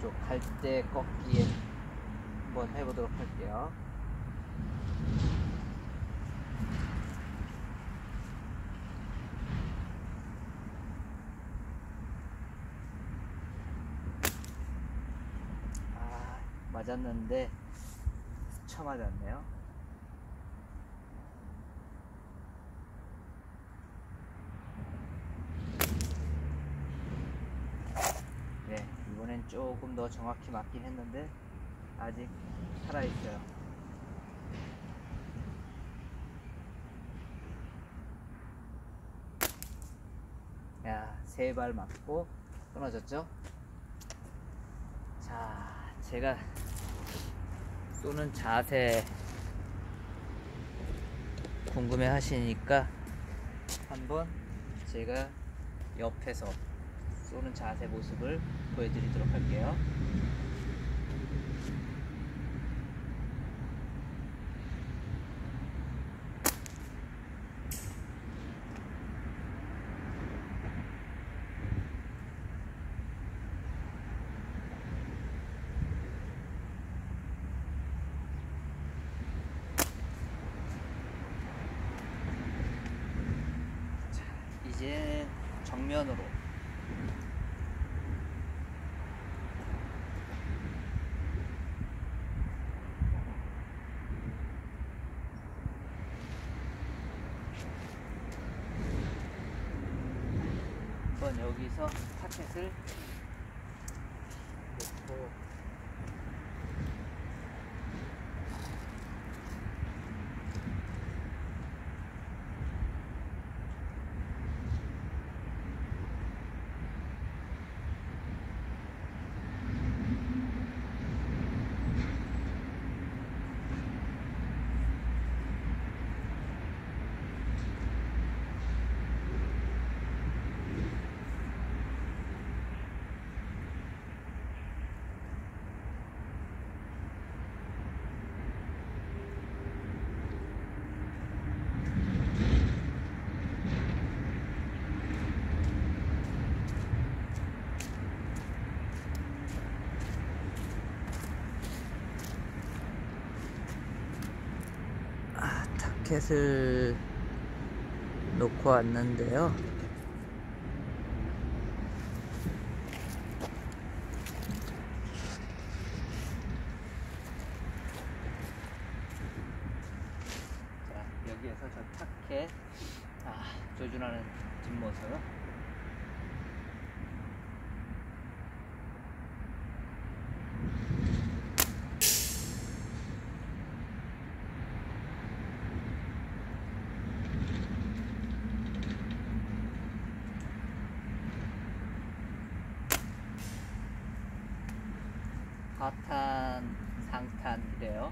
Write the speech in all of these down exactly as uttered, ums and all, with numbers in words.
쪽 갈대 꺾기 한번 해보도록 할게요. 아, 맞았는데 스쳐 맞았네요. 네, 이번엔 조금 더 정확히 맞긴 했는데 아직 살아있어요. 야, 세 발 맞고 끊어졌죠? 자, 제가 쏘는 자세 궁금해 하시니까 한번 제가 옆에서 쏘는 자세 모습을 보여드리도록 할게요. 자, 이제 정면으로 한번 여기서 타켓을 놓고 아, 타켓을 놓고 왔는데요. 자, 여기에서 저 타켓 아, 조준하는 뒷모습. 하탄, 상탄이래요.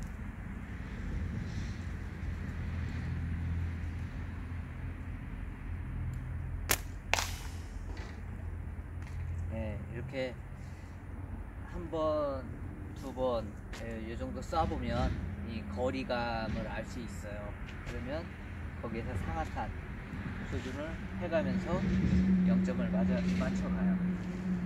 네, 이렇게 한 번, 두 번, 이 정도 쏴보면 이 거리감을 알 수 있어요. 그러면 거기에서 상하탄 조준을 해가면서 영 점을 맞아, 맞춰가요.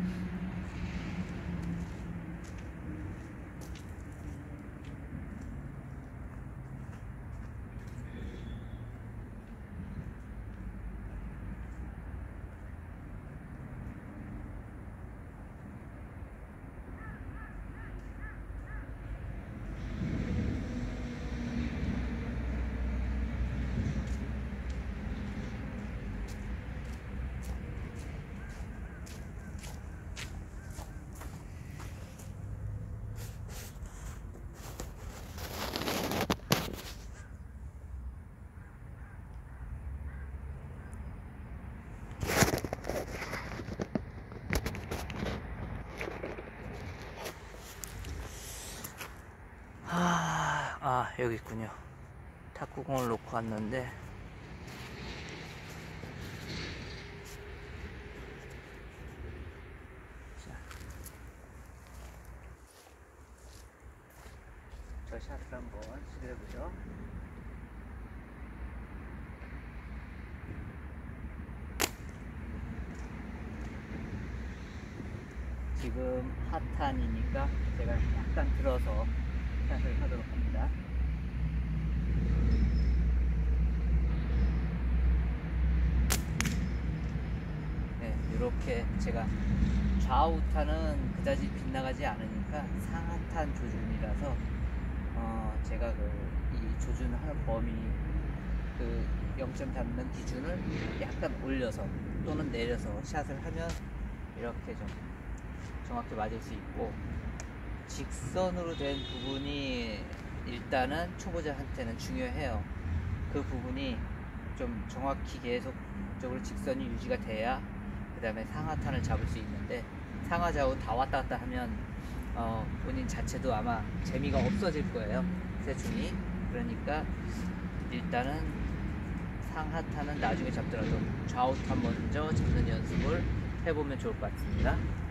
아, 아 여기 있군요. 탁구공을 놓고 왔는데 자, 저 샷을 한번 시도해보죠. 지금 하탄이니까 제가 약간 들어서 샷을 하도록 합니다. 네, 이렇게 제가 좌우탄은 그다지 빗나가지 않으니까 상하탄 조준이라서 어 제가 그 이 조준하는 범위 그 영 점 잡는 기준을 약간 올려서 또는 내려서 샷을 하면 이렇게 좀 정확히 맞을 수 있고, 직선으로 된 부분이 일단은 초보자한테는 중요해요. 그 부분이 좀 정확히 계속적으로 직선이 유지가 돼야 그 다음에 상하탄을 잡을 수 있는데, 상하 좌우 다 왔다 갔다 하면 어 본인 자체도 아마 재미가 없어질 거예요, 새중이. 그러니까 일단은 상하탄은 나중에 잡더라도 좌우탄 먼저 잡는 연습을 해보면 좋을 것 같습니다.